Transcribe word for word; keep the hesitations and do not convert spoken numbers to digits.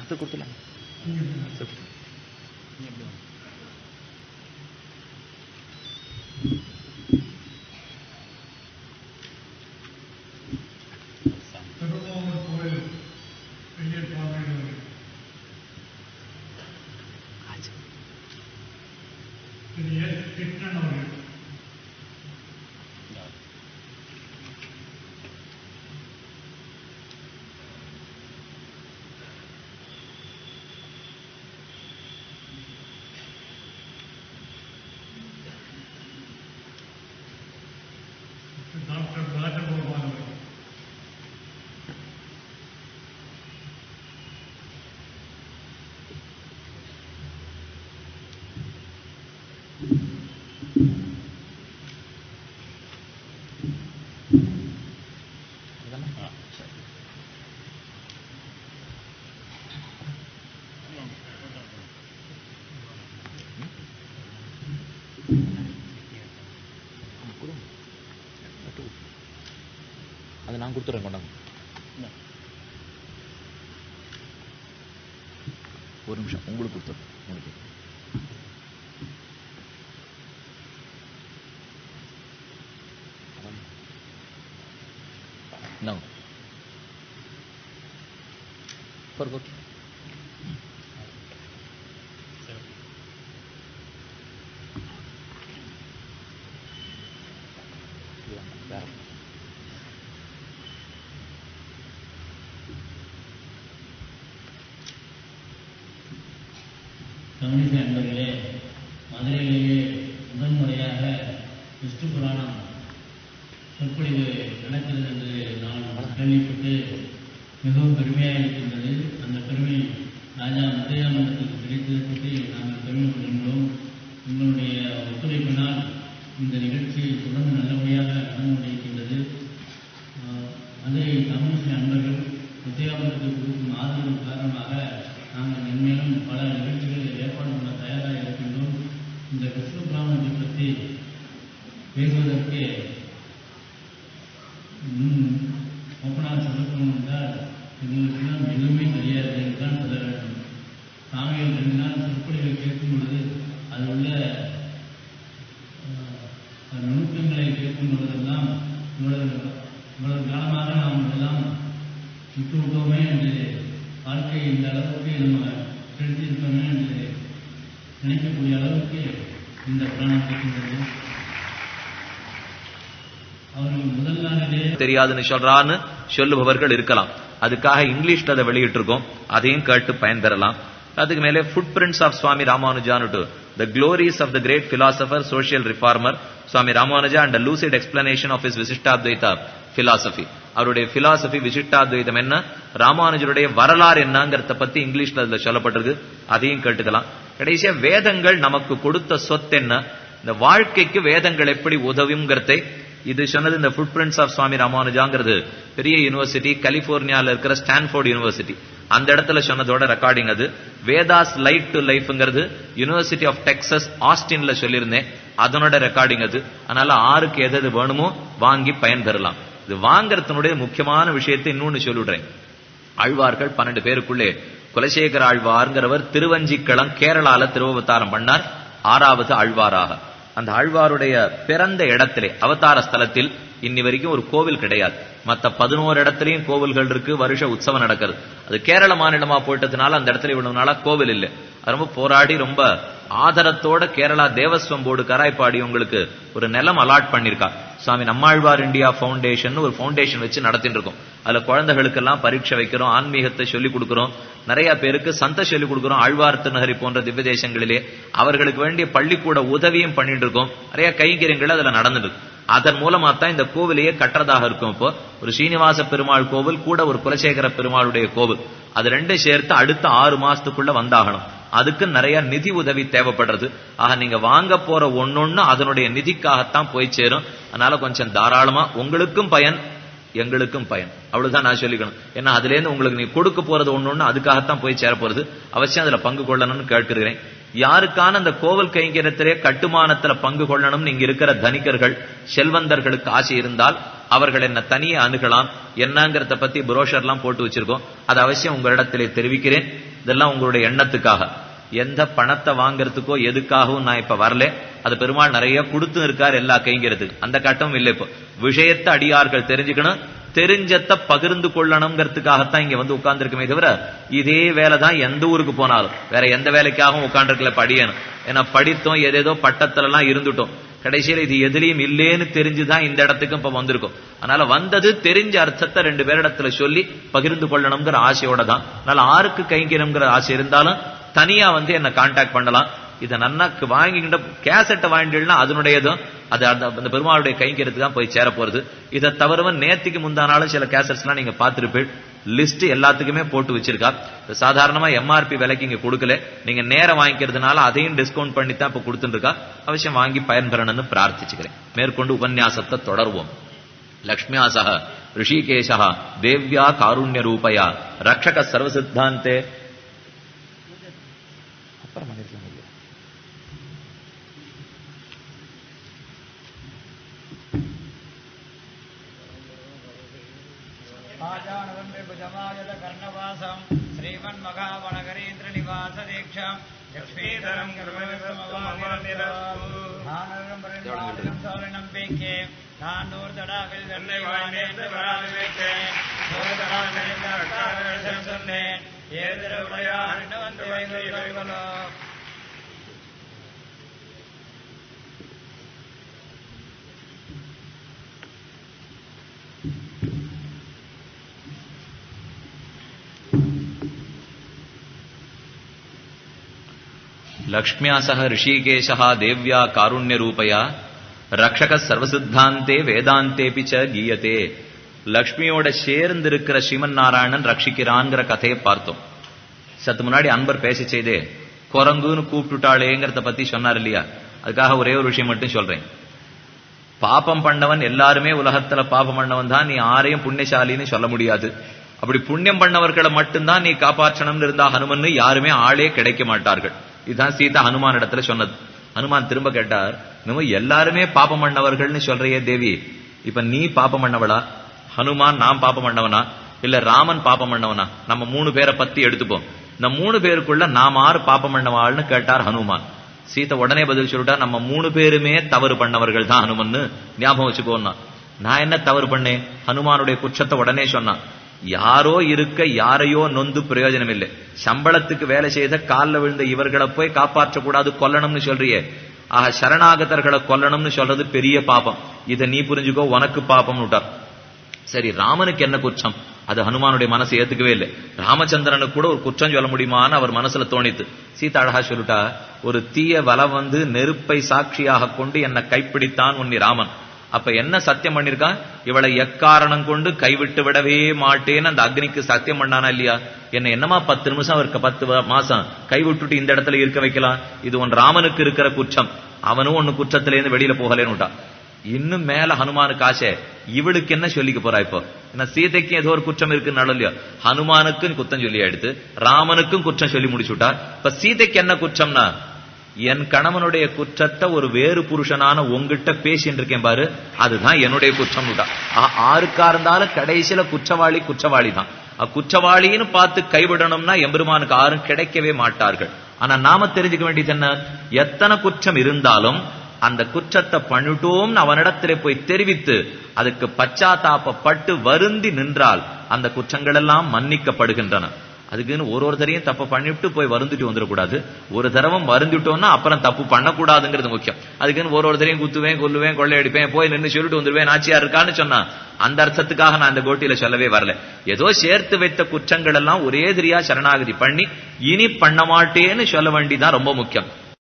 அடுத்து கொடுத்துலாம். டாக்டர் ராஜகோபால் அவர்கள், அது நான் கொடுத்துறேன். கொண்டாங்க ஒரு நிமிஷம், உங்களுக்கு கொடுத்துறேன். உங்களுக்கு இந்தாங்க. கவனித்த நண்பர்களே, மதுரையிலேயே முதன்முறையாக விஷ்ணு புராணம் சொற்பொழிவு நடக்கிறது என்று நான் கேள்விப்பட்டு மிகவும் பெருமையாக இருக்கின்றது. அந்த பெருமை ராஜா முத்தையா மன்றத்துக்கு கிடைத்ததை பற்றி நாங்கள் பெருமை கொள்கின்றோம். உங்களுடைய ஒத்துழைப்பினால் இந்த நிகழ்ச்சி தொடர்ந்து நல்லபடியாக நடந்து கொண்டிருக்கின்றது. மதுரை கம்யூனிஸ்ட் நண்பர்கள் முத்தையா மன்றத்துக்கு கொடுக்கும் ஆதரவு காரணமாக நாங்கள் மென்மேலும் பல நிகழ்ச்சிகளை ஏற்பாடு பண்ண தயாராக இருக்கின்றோம். இந்த விஷ்ணு புராணத்தை பற்றி பேசுவதற்கு ஓப்பனாக சொல்லப்படும் என்றால் எங்களுக்கெல்லாம் எதுவுமே தெரியாது என்றுதான் சொல்ல வேண்டும். சாமிகள் ரெண்டு நாள் சொற்பொழிவை கேட்கும் பொழுது அது உள்ள நுணுக்கங்களை கேட்கும் பொழுதெல்லாம் இவ்வளவு இவ்வளவு காலமாக நாம் இதெல்லாம் விட்டு விட்டோமே என்று, வாழ்க்கையை இந்த அளவுக்கு நம்ம செலுத்தியிருக்கோமே என்று நினைக்கக்கூடிய அளவுக்கு இந்த புராணம் கேட்கின்றது. அவர்கள் முதல் நாளிலே தெரியாதுன்னு சொல்றான்னு சொல்லுபவர்கள் இருக்கலாம். அதுக்காக இங்கிலீஷ்ல அதை வெளியிட்டிருக்கோம். அதையும் கேட்டு பயன்பெறலாம். அதுக்கு மேலே ஃபுட் பிரிண்ட்ஸ் ஆஃப் சுவாமி ராமானுஜான்னு the glories of the great philosopher social reformer Swami Ramanuja and lucid explanation of his Vishishtadvaita philosophy. அவருடைய பிலாசபி விசிஷ்டாத்வைதம் என்ன, ராமானுஜருடைய வரலாறு என்னங்கிறத பத்தி இங்கிலீஷ்ல அதுல சொல்லப்பட்டிருக்கு. அதையும் கேட்டுக்கலாம். கடைசியா வேதங்கள் நமக்கு கொடுத்த சொத்து என்ன, இந்த வாழ்க்கைக்கு வேதங்கள் எப்படி உதவுங்கிறதை இது சொன்னது இந்த ஃபுட் பிரிண்ட்ஸ் ஆஃப் சுவாமி ராமானுஜாங்கிறது பெரிய யூனிவர்சிட்டி, கலிபோர்னியால இருக்கிற ஸ்டான்ஃபோர்ட் யூனிவர்சிட்டி, அந்த இடத்துல சொன்னதோட ரெக்கார்டிங். அது வேதாஸ் லைட் டு லைஃப்ங்கிறது யூனிவர்சிட்டி ஆஃப் டெக்சஸ் ஆஸ்டின்ல சொல்லியிருந்தேன், அதனோட ரெக்கார்டிங் அது. அதனால ஆருக்கு எது வேணுமோ வாங்கி பயன்பெறலாம். இது வாங்கறதுனுடைய முக்கியமான விஷயத்தை இன்னொன்னு சொல்லிடுறேன். ஆழ்வார்கள் பன்னெண்டு பேருக்குள்ளே குலசேகர ஆழ்வார்ங்கிறவர் திருவஞ்சிக்களம் கேரளால திருவவதாரம் பண்ணார், ஆறாவது ஆழ்வாராக. அந்த ஆழ்வாருடைய பிறந்த இடத்திலே அவதார ஸ்தலத்தில் இன்னி வரைக்கும் ஒரு கோவில் கிடையாது. மற்ற பதினோரு இடத்துலயும் கோவில்கள் இருக்கு, வருஷ உற்சவம் நடக்கிறது. அது கேரள மாநிலமா போயிட்டதுனால அந்த இடத்துல இவ்வளவு நாளா கோவில் இல்லை. அது ரொம்ப போராடி ரொம்ப ஆதரத்தோட கேரளா தேவஸ்வம் போர்டு கராய்ப்பாடி உங்களுக்கு ஒரு நிலம் அலாட் பண்ணிருக்கா. சுவாமி நம்மாழ்வார் இந்தியா பவுண்டேஷன் ஒரு பவுண்டேஷன் வச்சு நடத்திட்டு இருக்கோம். அதுல குழந்தைகளுக்கெல்லாம் பரீட்சை வைக்கிறோம், ஆன்மீகத்தை சொல்லிக் கொடுக்கிறோம், நிறைய பேருக்கு சந்த சொல்லிக் கொடுக்கிறோம். ஆழ்வார் திருநகரி போன்ற திவ்ய தேசங்களிலே அவர்களுக்கு வேண்டிய பள்ளிக்கூட உதவியும் பண்ணிட்டு இருக்கோம். நிறைய கைங்கரியங்கள் அதுல நடந்துட்டு இருக்கு. அதன் மூலமா தான் இந்த கோவிலையே கட்டுறதாக இருக்கும். இப்போ ஒரு ஸ்ரீனிவாச பெருமாள் கோவில் கூட ஒரு குலசேகர பெருமாளுடைய கோவில், அது ரெண்டும் சேர்த்து அடுத்த ஆறு மாசத்துக்குள்ள வந்தாகணும். அதுக்கு நிறைய நிதி உதவி தேவைப்படுறது. ஆக நீங்க வாங்க போற ஒன்னொன்னு அதனுடைய நிதிக்காகத்தான் போய் சேரும். அதனால கொஞ்சம் தாராளமா உங்களுக்கும் பயன் எங்களுக்கும் பயன், அவ்வளவுதான் நான் சொல்லிக்கணும். ஏன்னா அதுல இருந்து உங்களுக்கு நீ கொடுக்க போறது ஒண்ணு அதுக்காகத்தான் போய் சேர போறது. அவசியம் அதுல பங்கு கொள்ளணும்னு கேட்கிறேன். யாருக்கான அந்த கோவில் கைங்கரியத்திலே கட்டுமானத்துல பங்கு கொள்ளணும் நீங்க இருக்கிற தனிகர்கள் செல்வந்தர்களுக்கு ஆசை இருந்தால் அவர்கள் என்ன தனியே அணுகலாம். என்னங்கிறத பத்தி புரோஷர்லாம் போட்டு வச்சிருக்கோம். அது அவசியம் உங்களிடத்திலே தெரிவிக்கிறேன். இதெல்லாம் உங்களுடைய எண்ணத்துக்காக. எந்த பணத்தை வாங்கறதுக்கோ எதுக்காகவும் நான் இப்ப வரல. அது பெருமாள் நிறைய கொடுத்து இருக்கார் எல்லா கைங்கிறதுக்கு. அந்த கட்டமும் இல்லை. இப்போ விஷயத்தை அடியார்கள் தெரிஞ்சுக்கணும், தெரிஞ்சத்தை பகிர்ந்து கொள்ளணுங்கிறதுக்காகத்தான் இங்க வந்து உட்கார்ந்துருக்குமே தவிர இதே வேலை தான் எந்த ஊருக்கு போனாலும் வேற எந்த வேலைக்காகவும் உட்கார்ந்துருக்கல படியணும். ஏன்னா படித்தோம், ஏதேதோ பட்டத்துல எல்லாம் இருந்துட்டோம். கடைசியில இது எதுலயும் இல்லேன்னு தெரிஞ்சுதான் இந்த இடத்துக்கும் இப்ப வந்திருக்கும். அதனால வந்தது தெரிஞ்ச அர்த்தத்தை ரெண்டு பேரிடத்துல சொல்லி பகிர்ந்து கொள்ளணுங்கிற ஆசையோட தான். அதனால ஆருக்கு கைங்கணுங்கிற ஆசை இருந்தாலும் தனியா வந்து என்ன கான்டாக்ட் பண்ணலாம். இதை நன்னாக்கு வாங்கிக்கிட்ட கேசட்டை வாங்கிட்டா அதனுடையதும் அது அந்த பெருமாளுடைய கைங்கிறதுக்கு தான் போய் சேர போறது. இதை தவிரவன் நேத்திக்கு முந்தானாலும் சில கேசட்ஸ் எல்லாம் நீங்க பார்த்திருப்பீள். லிஸ்ட் எல்லாத்துக்குமே போட்டு வச்சிருக்கா. சாதாரணமா எம்ஆர்பி விலைக்கு இங்க கொடுக்கல, நீங்க நேரம் வாங்கிக்கிறதுனால அதையும் டிஸ்கவுண்ட் பண்ணி தான் இப்ப கொடுத்துட்டு இருக்கா. அவசியம் வாங்கி பயன்பெறணும்னு பிரார்த்திச்சுக்கிறேன். மேற்கொண்டு உபன்யாசத்தை தொடர்வோம். லக்ஷ்மியாசக ரிஷிகேஷா தேவ்யா காருண்ய ரூபயா ரக்ஷக சர்வசித்தாந்தே कर्णवासम श्रीमन मघावनगरीन्द्र निवास दीक्षाम लक्ष्मीधरम சோழனம் பேக்கே நானூர் தடாவில் வெள்ளை வாய்ந்தேந்து வராவிவேக்கே ஒரு தடாவில் சொன்னேன் ஏதிர உடையார் வந்து வைகளோ லக்ஷ்மியாசக ரிஷிகேஷா தேவ்யா காருண்ய ரூபயா ரக்ஷக சர்வசித்தாந்தே வேதாந்தேபி ச கீயதே. லக்ஷ்மியோட சேர்ந்து இருக்கிற ஸ்ரீமன் நாராயணன் ரட்சிக்கிறான்ங்கிற கதையை பார்த்தோம். சத்து முன்னாடி அன்பர் பேச செய்தே குரங்குன்னு கூப்பிட்டுட்டாளேங்கிறத பத்தி சொன்னார் இல்லையா? அதுக்காக ஒரே ஒரு விஷயம் மட்டும் சொல்றேன். பாப்பம் பண்ணவன் எல்லாருமே உலகத்துல பாப்பம் பண்ணவன் தான், நீ யாரையும் புண்ணியசாலின்னு சொல்ல முடியாது. அப்படி புண்ணியம் பண்ணவர்களை மட்டும்தான் நீ காப்பாற்றணும்னு இருந்தா ஹனுமன் யாருமே ஆளே கிடைக்க மாட்டார்கள். இதுதான் சீதா ஹனுமான் இடத்துல சொன்னது. ஹனுமான் திரும்ப கேட்டார், நம்ம எல்லாருமே பாப்பம் பண்ணவர்கள்னு சொல்றையே தேவி, இப்ப நீ பாப்பம் பண்ணவளா, ஹனுமான் நான் பாப்பம் பண்ணவனா, இல்ல ராமன் பாப்பம் பண்ணவனா? நம்ம மூணு பேரை பத்தி எடுத்துப்போம். இந்த மூணு பேருக்குள்ள நாம் ஆறு பாப்பம் பண்ணவாள்னு கேட்டார் ஹனுமான். சீதா உடனே பதில் சொல்லிட்டா, நம்ம மூணு பேருமே தவறு பண்ணவர்கள் தான் ஹனுமன், ஞாபகம் வச்சுக்கோன்னா. நான் என்ன தவறு பண்ணேன்? ஹனுமானுடைய குற்றத்தை உடனே சொன்னான். யாரோ இருக்க யாரையோ நொந்து பிரயோஜனம் இல்லை. சம்பளத்துக்கு வேலை செய்த காலில் விழுந்த இவர்களை போய் காப்பாற்றக்கூடாது, கொல்லணும்னு சொல்றியே. ஆக சரணாகதர்களை கொல்லணும்னு சொல்றது பெரிய பாபம். இதை நீ புரிஞ்சுக்கோ, உனக்கு பாபம் விட்டார். சரி, ராமனுக்கு என்ன குற்றம்? அது ஹனுமானுடைய மனசு ஏத்துக்கவே இல்லை. ராமச்சந்திரனுக்கு கூட ஒரு குற்றம் சொல்ல முடியுமான்னு அவர் மனசுல தோணித்து. சீதா அழகா சொல்லிட்டா, ஒரு தீய வலம் வந்து நெருப்பை சாட்சியாக கொண்டு என்னை கைப்பிடித்தான் உன்னி ராமன். அப்ப என்ன சத்தியம் பண்ணிருக்கான்? இவளை எக்காரணம் கொண்டு கைவிட்டு விடவே மாட்டேன்னு அந்த அக்னிக்கு சத்தியம் பண்ணானா இல்லையா? என்ன என்னமா பத்து நிமிஷம் அவருக்கு பத்து மாசம் கைவிட்டுட்டு இந்த இடத்துல இருக்க வைக்கலாம்? இது உன் ராமனுக்கு இருக்கிற குற்றம். அவனும் ஒன்னு குற்றத்திலேருந்து வெளியில போகலேன்னு விட்டான். இன்னும் மேல ஹனுமானுக்கு ஆசை, இவளுக்கு என்ன சொல்லிக்க போறா இப்போ? ஏன்னா சீதைக்கு ஏதோ ஒரு குற்றம் இருக்குன்னு இல்லையா? ஹனுமானுக்கும் குற்றம் சொல்லி எடுத்து ராமனுக்கும் குற்றம் சொல்லி முடிச்சுட்டா. இப்ப சீதைக்கு என்ன குற்றம்னா, என் கணவனுடைய குற்றத்தை ஒரு வேறு புருஷனான உங்ககிட்ட பேசிட்டு இருக்கேன் பாரு, அதுதான் என்னுடைய குற்றம். ஆருக்கா இருந்தாலும் கடைசியில குற்றவாளி குற்றவாளி தான். குற்றவாளின்னு பார்த்து கைவிடணும்னா எம்பெருமானுக்கு யாரும் கிடைக்கவே மாட்டார்கள். ஆனா நாம தெரிஞ்சுக்க வேண்டியது என்ன? எத்தனை குற்றம் இருந்தாலும் அந்த குற்றத்தை பண்ணிட்டோம்னு அவனிடத்திலே போய் தெரிவித்து அதுக்கு பச்சாத்தாபப்பட்டு வருந்தி நின்றால் அந்த குற்றங்கள் எல்லாம் மன்னிக்கப்படுகின்றன. அதுக்குன்னு ஒரு ஒருத்தரையும் தப்பு பண்ணிவிட்டு போய் வருந்துட்டு வந்துடக்கூடாது. ஒரு தடவை வருந்துட்டோம்னா அப்புறம் தப்பு பண்ணக்கூடாதுங்கிறது முக்கியம். அதுக்குன்னு ஒரு ஒருத்தரையும் குத்துவேன், கொல்லுவேன், கொள்ளையடிப்பேன், போய் நின்று சொல்லிட்டு வந்துடுவேன், ஆட்சியா இருக்கான்னு சொன்னா அந்த அர்த்தத்துக்காக நான் இந்த கோட்டியில சொல்லவே வரல. ஏதோ சேர்த்து வைத்த குற்றங்கள் எல்லாம் ஒரே தெரியா சரணாகதி பண்ணி இனி பண்ண மாட்டேன்னு சொல்ல வேண்டிதான் ரொம்ப முக்கியம்.